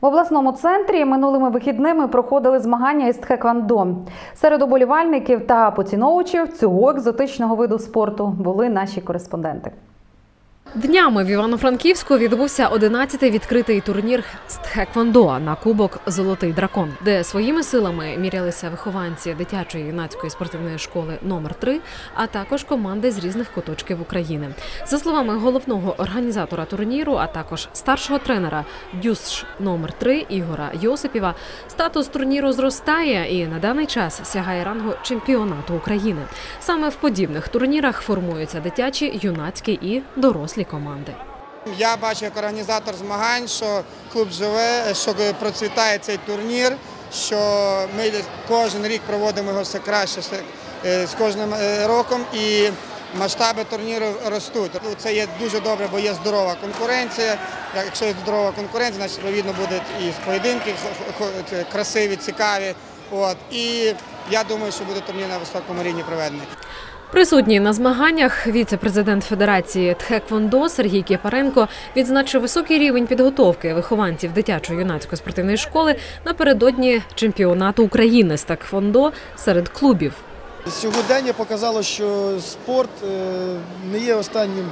В обласному центрі минулими вихідними проходили змагання із тхеквондо. Серед уболівальників та поціновувачів цього екзотичного виду спорту були наші кореспонденти. Днями в Івано-Франківську відбувся 11-й відкритий турнір з тхеквондо на кубок «Золотий дракон», де своїми силами мірялися вихованці дитячої юнацької спортивної школи номер 3, а також команди з різних куточків України. За словами головного організатора турніру, а також старшого тренера ДЮСШ номер 3 Ігора Йосипєва, статус турніру зростає і на даний час сягає рангу чемпіонату України. Саме в подібних турнірах формуються дитячі, юнацькі і дорослі команди. Я бачу як організатор змагань, що клуб живе, що процвітає цей турнір, що ми кожен рік проводимо його все краще з кожним роком і масштаби турніру ростуть. Це є дуже добре, бо є здорова конкуренція. Якщо є здорова конкуренція, значить відповідно будуть і поєдинки красиві, цікаві. І я думаю, що буде турнір на високому рівні проведений. Присутній на змаганнях віце-президент Федерації тхеквондо Сергій Кєпаренко відзначив високий рівень підготовки вихованців дитячої юнацької спортивної школи напередодні чемпіонату України з тхеквондо серед клубів. Сьогодення показало, що спорт не є останнім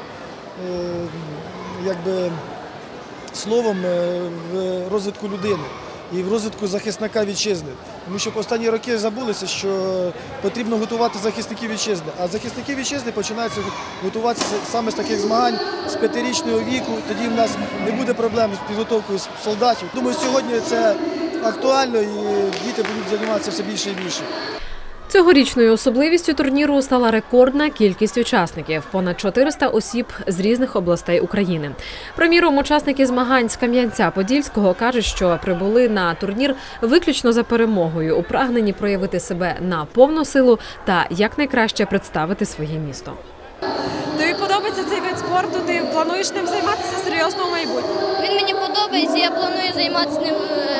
словом в розвитку людини і в розвитку захисника вітчизни. Тому що останні роки забулися, що потрібно готувати захисників вітчизни. А захисники вітчизни починаються готуватися саме з таких змагань з 5-річного віку. Тоді в нас не буде проблем з підготовкою солдатів. Думаю, сьогодні це актуально і діти будуть займатися все більше і більше. Цьогорічною особливістю турніру стала рекордна кількість учасників – понад 400 осіб з різних областей України. Приміром, учасники змагань з Кам'янця-Подільського кажуть, що прибули на турнір виключно за перемогою, у прагненні проявити себе на повну силу та якнайкраще представити своє місто. Тобі подобається цей вид спорту? Ти плануєш ним займатися серйозно в майбутньому? Він мені подобається, я планую займатися ним,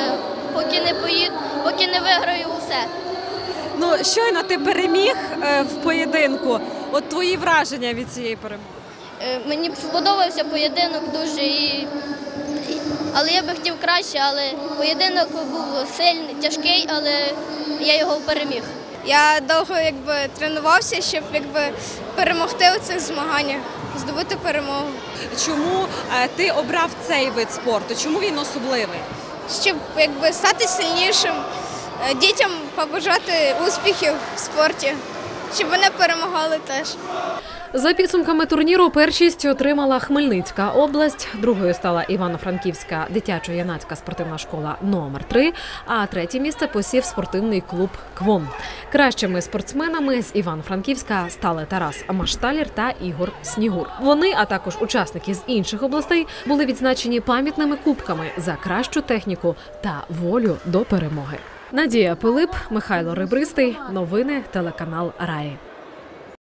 поки не виграю усе. Ну, щойно ти переміг в поєдинку. От твої враження від цієї перемоги? Мені сподобався поєдинок дуже, але я би хотів краще, але поєдинок був сильний, тяжкий, але я його переміг. Я довго тренувався, щоб перемогти у цих змаганнях, здобути перемогу. Чому ти обрав цей вид спорту? Чому він особливий? Щоб стати сильнішим, дітям побажати успіхів в спорті, щоб вони перемагали теж. За підсумками турніру першість отримала Хмельницька область, другою стала Івано-Франківська дитячо-юнацька спортивна школа номер 3, а третє місце посів спортивний клуб «Квон». Кращими спортсменами з Івано-Франківська стали Тарас Машталєр та Ігор Снігур. Вони, а також учасники з інших областей, були відзначені пам'ятними кубками за кращу техніку та волю до перемоги. Надія Пилип, Михайло Ребристий. Новини телеканал Раї.